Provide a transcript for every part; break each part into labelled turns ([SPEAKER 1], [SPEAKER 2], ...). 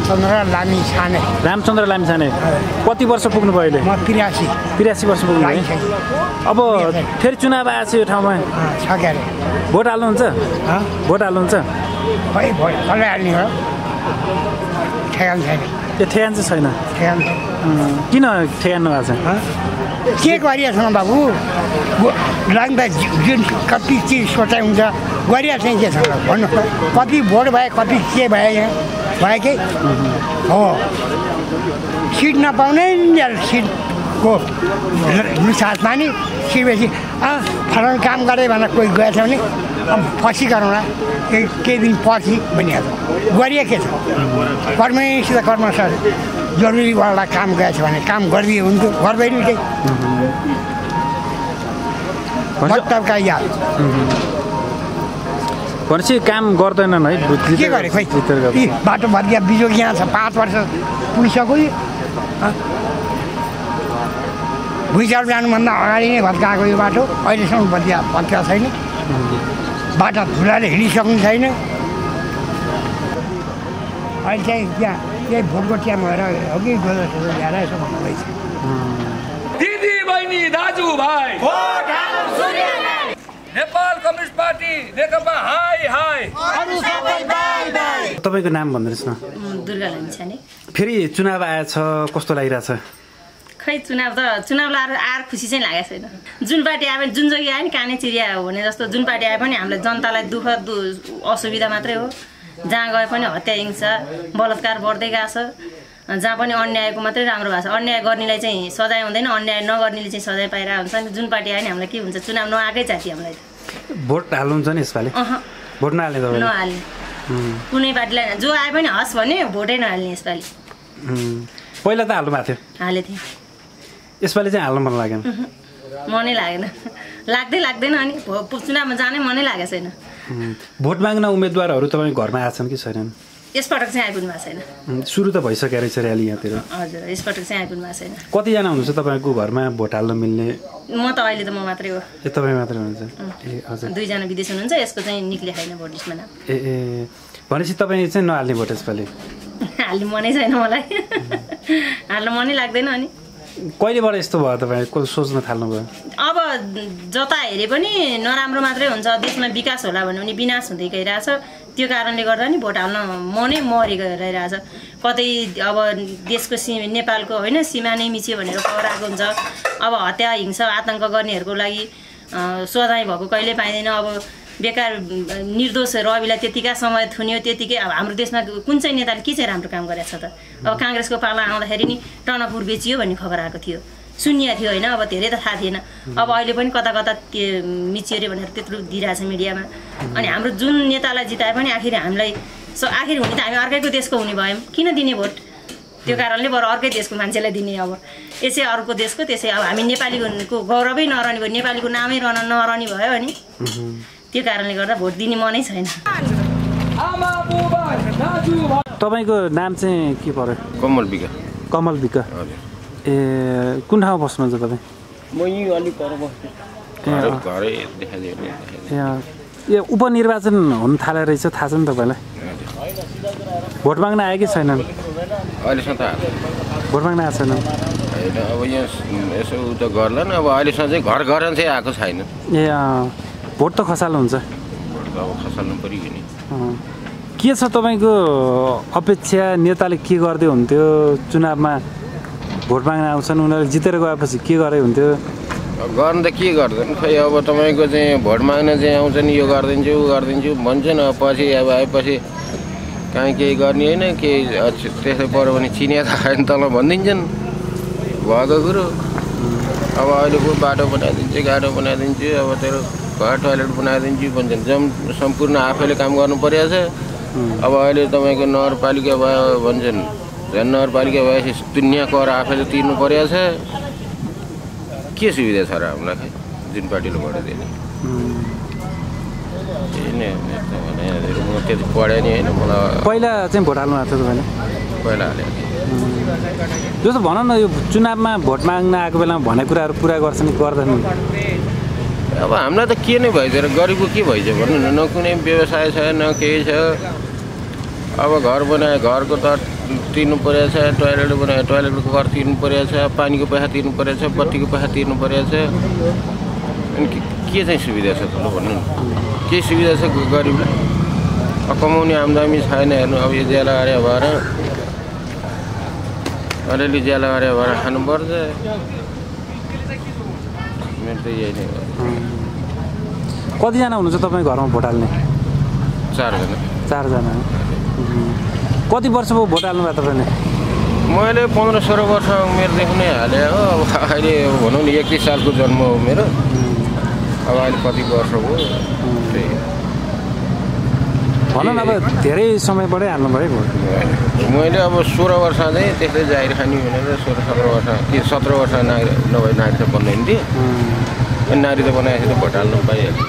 [SPEAKER 1] रामचन्द्र लामिछाने।
[SPEAKER 2] रामचन्द्र लामिछाने कति वर्ष पुग्नु भयो अहिले?
[SPEAKER 1] म
[SPEAKER 2] 83 वर्ष पुग्नु भयो। अब फेरि चुनाव आएछ यो ठाउँमा
[SPEAKER 1] छ के अरे
[SPEAKER 2] भोट हाल्नुहुन्छ? भोट हाल्नुहुन्छ?
[SPEAKER 1] खै भोट कसले हाल्ने हो? ठेगान छैन।
[SPEAKER 2] त्यो ठेगान चाहिँ छैन।
[SPEAKER 1] ठेगान
[SPEAKER 2] किन ठेगान नभएको छ?
[SPEAKER 1] के गरिएको छ बाबु? लाग्दा जुन कति चिज सोचाइ हुन्छ गरिएको चाहिँ के छ भन्नु? कति भोट भए कति के भए यहाँ भयो कि हो सिट नपाउने सिटको साथमा नि सिटपछि फलानु काम गरेँ भनेर कोही गएछ भने अब पछि गरौँला केही दिन पछि भनिहाल्छ। गरिए के छ? कर्मैसित कर्म सर जरुरीवाला काम गएछ भने काम गरिदिए हुन्थ्यो। गर्दैन केही मतलबका याद
[SPEAKER 2] भनेपछि काम गर्दैनन् है?
[SPEAKER 1] के गरे खोइ बाटो भत्किया बिजोग यहाँ छ 5 वर्ष पुलिसको भुइँचालो जानुभन्दा अगाडि नै भत्काएको यो बाटो अहिलेसम्म भत्किया छैन। बाटो धुलाले हिँडिसक्नु छैन। अहिले चाहिँ त्यहाँ यही भोटको टाइम भएर हो कि गोलो ल्याएर यसो भन्नुहुँदैछ।
[SPEAKER 3] दिदी बहिनी दाजुभाइ नेपाल कम्युनिस्ट पार्टी नेकपा हाई हाई।
[SPEAKER 2] तपाईँको नाम भन्नुहोस् न।
[SPEAKER 4] दुर्गा लामिछाने।
[SPEAKER 2] फेरि चुनाव आएछ कस्तो लागिरहेछ?
[SPEAKER 4] खै चुनावलाई आएर खुसी चाहिँ लागेको छैन। जुन पार्टी आए पनि जुन जोगी आयो नि काने चिरिया हो भने जस्तो जुन पार्टी आए पनि हामीलाई जनतालाई दुःख असुविधा मात्रै हो। जहाँ गए पनि हत्या हिंसा बलात्कार बढ्दै गएको छ। जहाँ पनि अन्यायको मात्रै राम्रो भएको छ। अन्याय गर्नेलाई चाहिँ सजाय हुँदैन, अन्याय नगर्नेले चाहिँ सजाय पाइरहेको हुन्छ। जुन पार्टी आयो नि हामीलाई के हुन्छ चुनाव नआएकै जाति हामीलाई।
[SPEAKER 2] भोट हाल्नुहुन्छ नि यसपालि? भोट नहाल्ने तपाईँ?
[SPEAKER 4] नहाल्ने कुनै पार्टीलाई जो आए पनि हस् भने भोटै नहाल्ने यसपालि।
[SPEAKER 2] पहिला त हाल्नु भएको थियो?
[SPEAKER 4] हालेको थिएँ।
[SPEAKER 2] यसपालि चाहिँ हाल्नु मन लागेन?
[SPEAKER 4] मनै लागेन। लाग्दैन अनि चुनावमा जानै मनै लागेको छैन।
[SPEAKER 2] भोट माग्न उम्मेदवारहरू तपाईँ घरमा आएछन् कि छैनन्?
[SPEAKER 4] यसपटक चाहिँ आइपुग्नु भएको छैन।
[SPEAKER 2] सुरु त भइसक्यो रहेछ र्याली यहाँतिर।
[SPEAKER 4] हजुर यसपटक चाहिँ आइपुग्नु भएको छैन।
[SPEAKER 2] कतिजना हुनुहुन्छ तपाईँको घरमा भोट हाल्न मिल्ने?
[SPEAKER 4] म त अहिले त म मात्रै हो।
[SPEAKER 2] तपाईँ मात्रै हुनुहुन्छ? ए हजुर।
[SPEAKER 4] 2 जना विदेश हुनुहुन्छ। यसको चाहिँ निक्ले छैन भोट लिस्टमा नाम।
[SPEAKER 2] ए भनेपछि तपाईँ चाहिँ नहाल्ने भोट यसपालि?
[SPEAKER 4] हाल्ने मनै छैन मलाई। हाल्न मनै लाग्दैन। अनि
[SPEAKER 2] कहिलेबाट यस्तो भयो तपाईँ सोच्न थाल्नुभयो?
[SPEAKER 4] अब जता हेरे पनि नराम्रो मात्रै हुन्छ। देशमा विकास होला भन्यो भने विनाश हुँदै गइरहेछ। त्यो कारणले गर्दा नि भोट हाल्न मनै मरेको रहिरहेछ। कतै अब देशको नेपालको होइन सीमा नै मिच्यो भनेर खबर आएको हुन्छ। अब हत्या हिंसा आतङ्क गर्नेहरूको लागि सजाय भएको कहिल्यै पाइँदैन। अब बेकार निर्दोष रविलाई त्यतिकै समय थुन्यो त्यतिकै। अब हाम्रो देशमा कुन चाहिँ नेताले के चाहिँ राम्रो काम गरेको छ त? अब काङ्ग्रेसको पाला आउँदाखेरि नि टनकपुर बेचियो भन्ने खबर आएको थियो। सुनिया थियो होइन। अब धेरै त थाहा थिएन। अब अहिले पनि कता त्यो मिचियो अरे भनेर त्यत्रो दिइरहेछ मिडियामा। अनि हाम्रो जुन नेतालाई जिताए पनि आखिर हामीलाई आखिर हुने त हामी अर्कैको देशको हुने भयौँ। किन दिने भोट? त्यो कारणले बरु अर्कै देशको मान्छेलाई दिने। अब यसै अर्को देशको त्यसै अब हामी नेपालीको गौरवै नरहने भयो, नेपालीको नामै नरहने भयो अनि त्यो कारणले गर्दा भोट दिने मनै छैन।
[SPEAKER 2] तपाईँको नाम चाहिँ के पर्यो?
[SPEAKER 5] कमल विका।
[SPEAKER 2] कमल विका। ए कुन ठाउँमा बस्नुहुन्छ तपाईँ?
[SPEAKER 5] म यहीँ अलिक पर बस्छु।
[SPEAKER 2] ए उपनिर्वाचन हुन थाले रहेछ थाहा छ नि तपाईँलाई? भोट माग्न आयो कि छैनन्?
[SPEAKER 5] अहिलेसम्म त
[SPEAKER 2] भोट माग्न आएको छैन?
[SPEAKER 5] होइन अब यहाँ यसो उ त गर्ला नि। अब अहिलेसम्म चाहिँ घर चाहिँ आएको छैन।
[SPEAKER 2] ए भोट त खसाल्नुहुन्छ?
[SPEAKER 5] भोट त अब खसाल्नु पऱ्यो नि।
[SPEAKER 2] के छ तपाईँको अपेक्षा? नेताले के गर्दै हुन्थ्यो? चुनावमा भोट माग्न आउँछन् उनीहरूले जितेर गएपछि के गरे हुन्थ्यो?
[SPEAKER 5] गर्नु त के गर्दैन खै। अब तपाईँको चाहिँ भोट माग्न चाहिँ आउँछ नि यो गरिदिन्छु ऊ गरिदिन्छु भन्छन्। अब पछि अब आएपछि कहीँ केही गर्ने होइन केही त्यसै पऱ्यो भने चिनिया त खायो तल भनिदिन्छन् भएको कुरो। अब अहिले को बाटो बनाइदिन्छु गाडो बनाइदिन्छु अब तेरो घर टोयलेट बनाइदिन्छु भन्छन्। सम्पूर्ण आफैले काम गर्नु परेको छ। अब अहिले तपाईँको नगरपालिका भयो भन्छन्। झन् नगरपालिका भएपछि दुनियाँ कर आफैले तिर्नु परेको छ। के सुविधा छ र हामीलाई खै जुन पार्टीले भोट दिने? त्यही नै म त्यति पढेँ नि होइन। मलाई
[SPEAKER 2] पहिला चाहिँ भोट हाल्नु भएको थियो तपाईँले?
[SPEAKER 5] पहिला हालेको थिएँ।
[SPEAKER 2] जस्तो भनौँ न यो चुनावमा भोट माग्न आएको बेलामा भनेको कुराहरू पुरा गर्छन् कि गर्दैनन्?
[SPEAKER 5] अब हामीलाई त के नै भइछ र गरिबको के भइछ भन्नु न। न कुनै व्यवसाय छ न केही छ। अब घर बनाए घरको त तिर्नु परेको छ, टोयलेटको घर तिर्नु परेको छ, पानीको पैसा तिर्नु परेको छ, बत्तीको पैसा तिर्नु परेको छ। अनि के चाहिँ सुविधा छ ठुलो भन्नु न? के सुविधा छ गरिबलाई? कमाउने आमदामी छैन हेर्नु। अब यो ज्याला अरे भएर अलिअलि ज्याला अरे भएर खानुपर्छ। मेरो त यही नै हो।
[SPEAKER 2] कतिजना हुनुहुन्छ तपाईँ घरमा भोट हाल्ने?
[SPEAKER 5] 4 जना।
[SPEAKER 2] 4 जना। कति वर्ष भयो भोट हाल्नु भयो तपाईँले?
[SPEAKER 5] मैले 15-16 वर्ष उमेरदेखि नै हालेँ हो। अब अहिले भनौँ न 31 सालको जन्म हो मेरो। अब अहिले कति वर्ष भयो त्यही
[SPEAKER 2] भनौँ न, अब धेरै समयबाटै हाल्नुभयो भोट?
[SPEAKER 5] मैले अब 16 वर्ष चाहिँ त्यस्तै जाहिर खानी भनेर 16-17 वर्ष कि 17 वर्ष नभए नारी त बन्दैन थियो। अनि नारी त बनाएपछि त भोट हाल्नु पाइहाल्छ।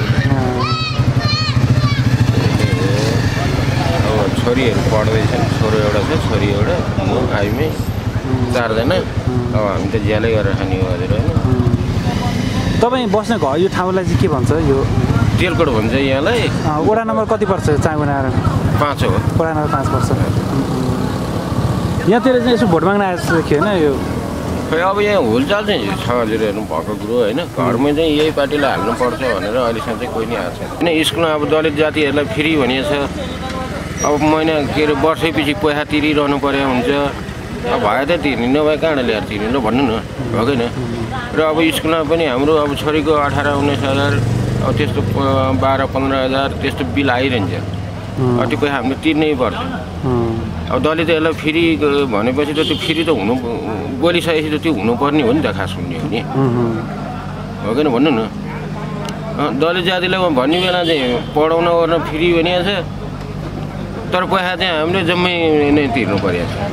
[SPEAKER 5] अब छोरीहरू पढ्दैछन्, छोरो एउटा छ, छोरी एउटा, म आइमै 4 जना। अब हामी त ज्यालै गरेर खाने हो हजुर होइन।
[SPEAKER 2] तपाईँ बस्ने घर यो ठाउँलाई चाहिँ के भन्छ? यो
[SPEAKER 5] तेलकोट भन्छ यहाँलाई।
[SPEAKER 2] वडा नम्बर कति पर्छ? चाँगुना
[SPEAKER 5] 5 हो।
[SPEAKER 2] वडा नम्बर 5 पर्छ। यहाँतिर चाहिँ यसो भोट माग्न आएको थियो होइन? यो
[SPEAKER 5] खै अब यहाँ हुलचाल चाहिँ छ हजुर हेर्नु भएको कुरो होइन। घरमै चाहिँ यही पार्टीलाई हाल्नुपर्छ भनेर अहिलेसम्म चाहिँ कोही नै आएको छैन। होइन स्कुलमा अब दलित जातिहरूलाई फ्री भनिएको छ। अब महिना के अरे वर्षैपछि पैसा तिरिरहनु पर्यो हुन्छ। अब भए त तिर्ने, नभए कहाँबाट ल्याएर तिर्ने र भन्नु न, हो कि न? र अब स्कुलमा पनि हाम्रो अब छोरीको 18-19 हजार, अब त्यस्तो 12-15 हजार त्यस्तो बिल आइरहन्छ। त्यो पैसा हामीले तिर्नै पर्छ। अब दलितहरूलाई फ्री भनेपछि त त्यो फ्री त हुनु, बोलिसकेपछि त त्यो हुनुपर्ने हो नि त, खास हुने हो नि, हो कि न? भन्नु न। दलित जातिलाई भन्ने बेला चाहिँ पढाउन गर्न फ्री भनिएको छ, तर पैसा चाहिँ हामीले जम्मै नै तिर्नु परेको छ।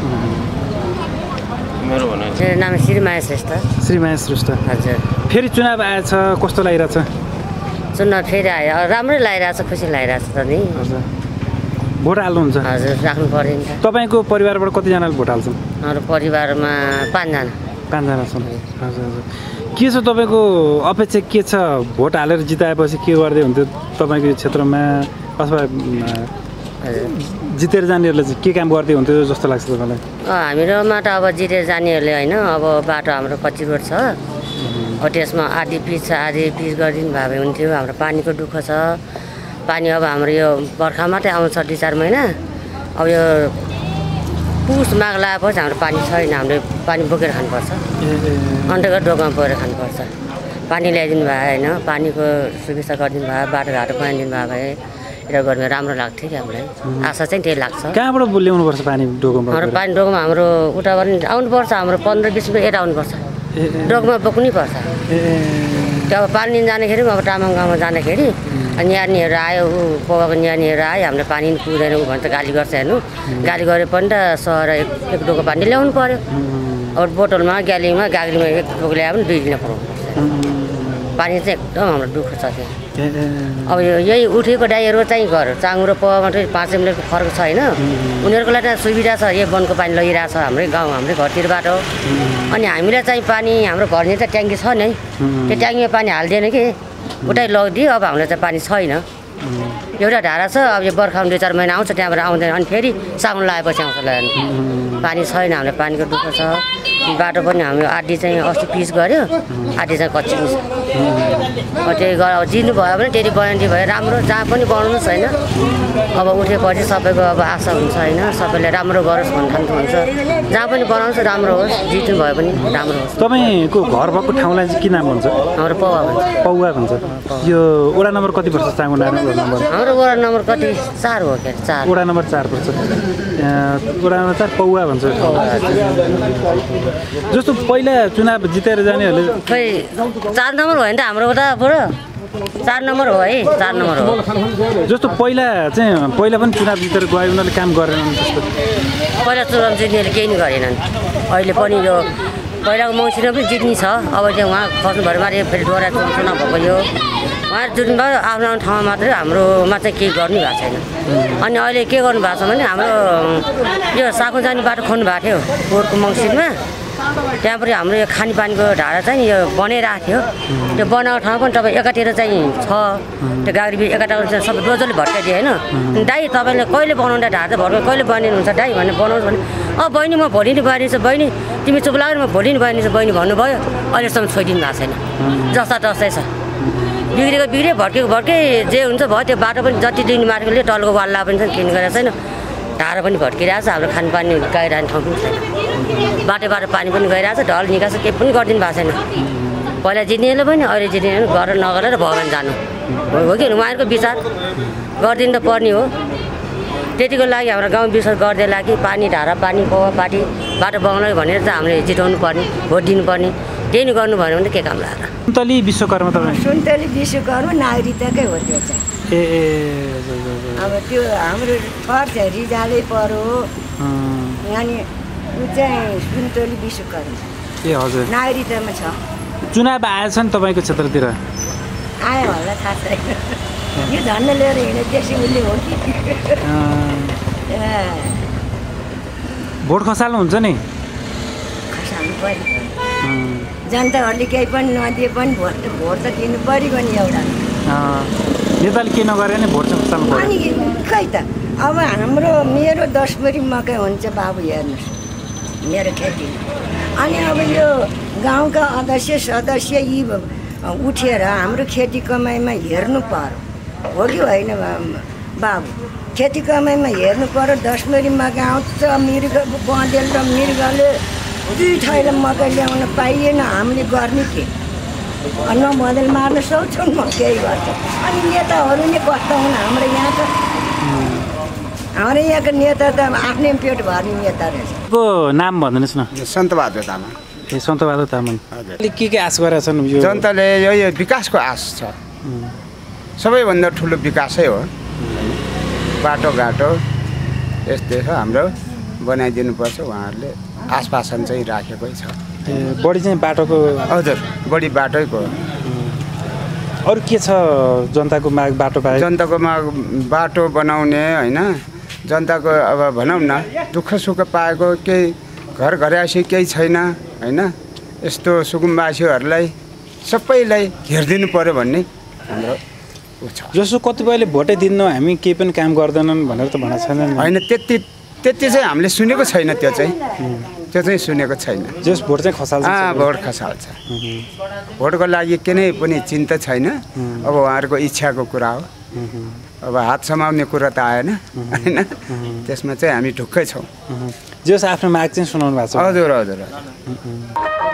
[SPEAKER 5] मेरो भनाइ।
[SPEAKER 6] मेरो नाम श्रीमाया श्रेष्ठ।
[SPEAKER 2] श्रीमाया श्रेष्ठ
[SPEAKER 6] हजुर।
[SPEAKER 2] फेरि चुनाव आएछ, कस्तो लागिरहेछ?
[SPEAKER 6] चुनाव फेरि आयो, राम्रै लागिरहेछ, खुसी लागिरहेछ त नि।
[SPEAKER 2] हजुर। भोट हाल्नुहुन्छ?
[SPEAKER 6] हजुर, राख्नु पऱ्यो नि त।
[SPEAKER 2] तपाईँको परिवारबाट कतिजनाले भोट हाल्छन्?
[SPEAKER 6] हाम्रो परिवारमा 5 जना।
[SPEAKER 2] 5 जना छन्। हजुर हजुर। के छ तपाईँको अपेक्षा के छ? भोट हालेर जिताएपछि के गर्दै हुन्थ्यो तपाईँको क्षेत्रमा, अथवा जितेर जानेहरूले चाहिँ के काम गर्दै हुन्थ्यो जस्तो लाग्छ तपाईँलाई?
[SPEAKER 6] हामीरोमा त अब जितेर जानेहरूले होइन, अब बाटो हाम्रो कच्ची रोड छ, हो त्यसमा आधी पिच छ, आधी पिच गरिदिनु भए हुन्थ्यो। हाम्रो पानीको दुःख छ। पानी अब हाम्रो यो बर्खा मात्रै आउँछ 2-4 महिना। अब यो पुस माघ लगाएपछि हाम्रो पानी छैन। हामीले पानी बोकेर खानुपर्छ, अन्डरग्राउन्ड डोकामा बोकेर खानुपर्छ। पानी ल्याइदिनु भयो होइन, पानीको सुविस्ता गरिदिनु भयो, बाटोघाटो बनाइदिनु भयो भए र गर्नु राम्रो लाग्थ्यो कि हामीलाई। आशा चाहिँ त्यही लाग्छ।
[SPEAKER 2] कहाँबाट ल्याउनुपर्छ पानी डोकोमा?
[SPEAKER 6] हाम्रो पानी डोकोमा हाम्रो उताबाट आउनुपर्छ, हाम्रो 15-20 मिनट यता आउनुपर्छ, डोकोमा बोक्नै पर्छ। त्यो अब पानी लिन जाँदाखेरि अब तामाङ गाउँमा जाँदाखेरि न्यानीहरू आयो, ऊ पौवाको न्यानीहरू आयो, हामीले पानी पुग्दैन ऊ भन्छ, गाली गर्छ हेर्नु। गाली गरे पनि त सर एक डोको पानी ल्याउनु पऱ्यो। अब बोतलमा ग्यालीमा गाग्रीमा एक डोको ल्यायो भने 2 दिन पुऱ्याउनु पर्छ। पानी चाहिँ एकदम हाम्रो दुःख छ त्यहाँ। अब यही उठेको दाइहरू चाहिँ घर चाङ्गु र पौवामा चाहिँ 5 मिनटको फरक छ होइन। उनीहरूको लागि त सुविधा छ, यो वनको पानी लगिरहेछ हाम्रै गाउँ, हाम्रै घरतिरबाट। अनि हामीलाई चाहिँ पानी हाम्रो घरनिर त ट्याङ्की छ नि, त्यो ट्याङ्कीमा पानी हाल्दैन कि, उतै लगिदियो। अब हामीलाई चाहिँ पानी छैन, एउटा धारा छ। अब यो बर्खामा 2-4 महिना आउँछ, त्यहाँबाट आउँदैन। अनि फेरि साउन लगाएपछि आउँछ ल्याउनु। पानी छैन, हामीलाई पानीको दुःख छ। बाटो पनि हाम्रो आधी चाहिँ अस्ति पिच गऱ्यो, आधी चाहिँ कच्ची छ। त्यही अब जिर्नु भयो भने त्यति बनाइदियो भयो राम्रो। जहाँ पनि बनाउनु छैन, अब उठेपछि सबैको अब आशा हुन्छ होइन, सबैले राम्रो गरोस् भन्ने ठान्नु हुन्छ। जहाँ पनि बनाउँछ राम्रो होस्, जित्नु भयो पनि राम्रो होस्।
[SPEAKER 2] तपाईँको घर भएको ठाउँलाई चाहिँ के नाम भन्छ?
[SPEAKER 6] हाम्रो पौवा भन्छ।
[SPEAKER 2] पौवा भन्छ। यो वडा नम्बर कति पर्छ? चाङ्गुना नम्बर?
[SPEAKER 6] हाम्रो वडा नम्बर कति? 4 हो क्या, 4।
[SPEAKER 2] वडा नम्बर 4 पर्छ। वडा नम्बर 4 पौवा भन्छ। जस्तो पहिला चुनाव जितेर जानेहरूले
[SPEAKER 6] खै 4 नम्बर हो नि त हाम्रो उता पुरो 4 नम्बर हो है, 4 नम्बर हो।
[SPEAKER 2] जस्तो पहिला पनि चुनाव जितेर गए उनीहरूले काम गरेनन् जस्तो?
[SPEAKER 6] पहिला चुनाव जित्नेले केही नि गरेनन्। अहिले पनि यो पहिलाको मौसिनमा पनि जित्ने छ। अब चाहिँ उहाँ खस्नुभयो मारे फेरि दोहोरा चुनाव भएको यो उहाँ जित्नुभयो आफ्नो आफ्नो ठाउँमा मात्रै, हाम्रोमा चाहिँ केही गर्नु भएको छैन। अनि अहिले के गर्नु भएको छ भने हाम्रो यो साखु जाने बाटो खन्नु भएको थियो पोहोरको मौसिनमा। त्यहाँ पनि हाम्रो यो खानेपानीको ढाडा चाहिँ यो बनाइरहेको थियो त्यो बनाएको ठाउँ पनि तपाईँ एकातिर चाहिँ छ त्यो गाडी एकातिर चाहिँ सबै रोजले भट्काइदियो होइन दाइ तपाईँले कहिले बनाउँदा ढाडा भर्को कहिले बनिनुहुन्छ दाइ भनेर बनाउँछ भने बहिनी म भोलि नै बनिन्छ बहिनी तिमी चुप लाग्यो म भोलि नै बनिन्छ बहिनी भन्नुभयो अहिलेसम्म छोइदिनु भएको छैन जस्ता तस्तै छ बिग्रेको बिग्रे भर्केको भर्के जे हुन्छ भयो त्यो बाटो पनि जति दिन मार्केटले टलको वाल्ला पनि छ किन गरेको छैन ढाडा पनि भट्किरहेको छ हाम्रो खानेपानी गइरहने ठाउँ पनि छैन बाटो पानी पनि गइरहेको छ ढल निकास केही पनि गरिदिनु भएको छैन पहिला जित्नेले पनि अहिले जित्ने गरेर नगरेर भयो भने जानु हो कि उहाँहरूको विचार गरिदिनु त पर्ने हो त्यतिको लागि हाम्रो गाउँ विकास गर्दै लागि पानी ढाडा पानी पवा पाटी बाटो बनाउनु भनेर चाहिँ हामीले जिताउनु पर्ने भोट दिनुपर्ने त्यही नै गर्नु भन्यो भने के काम लाग्छ
[SPEAKER 2] सुन्तली विश्वकर्मा तपाईँ
[SPEAKER 7] सुन्तली विश्वकर्मा नागरिकताकै हो त्यो चाहिँ अब त्यो हाम्रो पर्छ रिजालै पऱ्यो अनि ऊ चाहिँ सुन्तली विश्वकर्मा
[SPEAKER 2] ए हजुर
[SPEAKER 7] नागरिकतामा छ
[SPEAKER 2] चुनाव आएछ नि तपाईँको क्षेत्रतिर
[SPEAKER 7] आयो होला थाहा छैन यो झन्डा लिएर हिँडे त्यसै उसले हो कि
[SPEAKER 2] भोट खसाल्नुहुन्छ नि
[SPEAKER 7] खसाल्नु पऱ्यो जनताहरूले केही पनि नदिए पनि भोट त दिनु पऱ्यो नि एउटा
[SPEAKER 2] नेताले के नगरे नि भोट चाहिँ खसाल्नु
[SPEAKER 7] अनि खै त अब हाम्रो मेरो 10 बोरी मकै हुन्छ बाबु हेर्नुहोस् मेरो खेती अनि अब यो गाउँका अध्यक्ष सदस्य यी उठेर हाम्रो खेती कमाइमा हेर्नु पर्यो हो कि होइन बाबु खेती कमाइमा हेर्नु पर्यो 10 बोरी मकै आउँछ मृग बँदेल र मृगले 2 थैला मकै ल्याउन पाइएन हामीले गर्ने के नबँदेल मार्न सक्छौँ म केही गर्छ अनि नेताहरूले कस्तो हुन् हाम्रो यहाँको नेता त आफ्नै पेट भर्ने नेता रहेछ
[SPEAKER 2] नाम भनिदिनुहोस् न
[SPEAKER 8] सन्तबहादुर तामाङ
[SPEAKER 2] ए सन्तबहादुर तामाङ के आश गरेका छन् यो
[SPEAKER 8] जनताले यो विकासको आश छ सबैभन्दा ठुलो विकासै हो बाटोघाटो यस्तै छ हाम्रो बनाइदिनुपर्छ उहाँहरूले आश्वासन चाहिँ राखेकै छ
[SPEAKER 2] बढी चाहिँ बाटोको
[SPEAKER 8] हजुर बढी बाटैको
[SPEAKER 2] अरू के छ जनताको माग बाटो पाए
[SPEAKER 8] जनताको माग बाटो बनाउने होइन जनताको अब भनौँ न दुःख सुख पाएको केही घर घरैसी केही छैन होइन यस्तो सुकुम्बासीहरूलाई सबैलाई हेरिदिनु पर्यो भन्ने हाम्रो छ
[SPEAKER 2] जसो कतिपयले भोटै दिन्नौँ हामी केही पनि काम गर्दैनन् भनेर त भनेको छैन
[SPEAKER 8] होइन त्यति चाहिँ हामीले सुनेको छैन त्यो चाहिँ सुनेको छैन
[SPEAKER 2] जस भोट चाहिँ खसाल्छ
[SPEAKER 8] भोट खसाल्छ भोटको लागि कुनै पनि चिन्ता छैन अब उहाँहरूको इच्छाको कुरा हो अब हात समाउने कुरा त आएन होइन त्यसमा चाहिँ हामी ढुक्कै छौँ
[SPEAKER 2] जस आफ्नो माग चाहिँ सुनाउनु भएको छ
[SPEAKER 8] हजुर